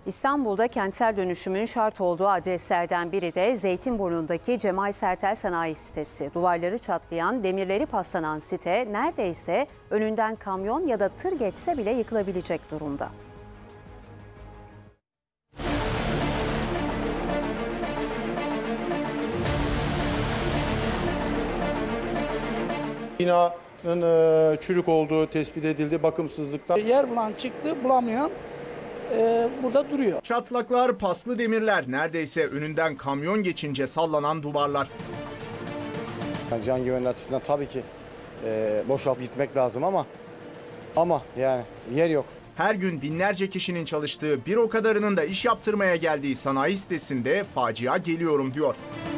İstanbul'da kentsel dönüşümün şart olduğu adreslerden biri de Zeytinburnu'ndaki Cemal Sertel Sanayi Sitesi. Duvarları çatlayan, demirleri paslanan site neredeyse önünden kamyon ya da tır geçse bile yıkılabilecek durumda. Binanın çürük olduğu tespit edildi bakımsızlıktan. Yer bulan çıktı, bulamayan burada duruyor. Çatlaklar, paslı demirler, neredeyse önünden kamyon geçince sallanan duvarlar. Can güvenliği açısından tabii ki boşaltıp gitmek lazım ama yani yer yok. Her gün binlerce kişinin çalıştığı, bir o kadarının da iş yaptırmaya geldiği sanayi sitesinde facia geliyorum diyor.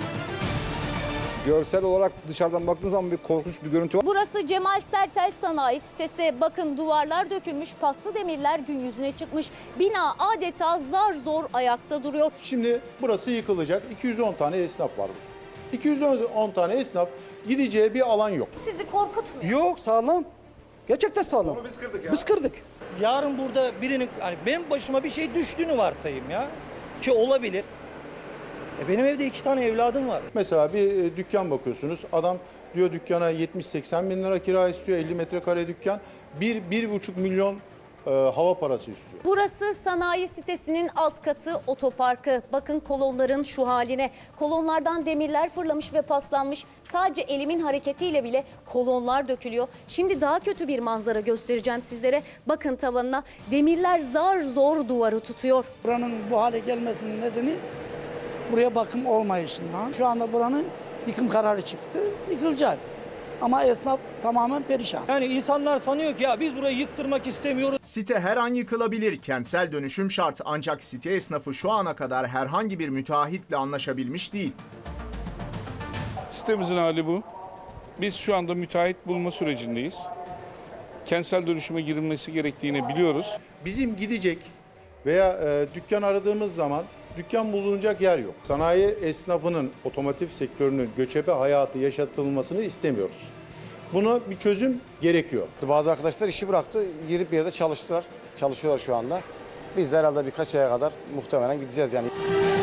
Görsel olarak dışarıdan baktığınız zaman bir korkunç bir görüntü var. Burası Cemal Sertel Sanayi Sitesi. Bakın duvarlar dökülmüş, paslı demirler gün yüzüne çıkmış. Bina adeta zar zor ayakta duruyor. Şimdi burası yıkılacak. 210 tane esnaf var burada. 210 tane esnaf, gideceği bir alan yok. Sizi korkutmuyor. Yok, sağlam. Gerçekten sağlam. Biz kırdık ya. Biz kırdık. Yarın burada birinin, hani benim başıma bir şey düştüğünü varsayayım ya. Ki olabilir. Benim evde 2 tane evladım var. Mesela bir dükkan bakıyorsunuz. Adam diyor dükkana 70-80 bin lira kira istiyor. 50 metrekare dükkan. 1,5 milyon hava parası istiyor. Burası sanayi sitesinin alt katı otoparkı. Bakın kolonların şu haline. Kolonlardan demirler fırlamış ve paslanmış. Sadece elimin hareketiyle bile kolonlar dökülüyor. Şimdi daha kötü bir manzara göstereceğim sizlere. Bakın tavanına demirler zar zor duvarı tutuyor. Buranın bu hale gelmesinin nedeni buraya bakım olmayışından. Şu anda buranın yıkım kararı çıktı, yıkılacak. Ama esnaf tamamen perişan. Yani insanlar sanıyor ki ya biz burayı yıktırmak istemiyoruz. Site her an yıkılabilir. Kentsel dönüşüm şart, ancak site esnafı şu ana kadar herhangi bir müteahhitle anlaşabilmiş değil. Sitemizin hali bu. Biz şu anda müteahhit bulma sürecindeyiz. Kentsel dönüşüme girilmesi gerektiğini biliyoruz. Bizim gidecek veya dükkan aradığımız zaman dükkan bulunacak yer yok. Sanayi esnafının otomotiv sektörünün göçebe hayatı yaşatılmasını istemiyoruz. Buna bir çözüm gerekiyor. Bazı arkadaşlar işi bıraktı, girip bir yerde çalıştılar. Çalışıyorlar şu anda. Biz de herhalde birkaç aya kadar muhtemelen gideceğiz yani.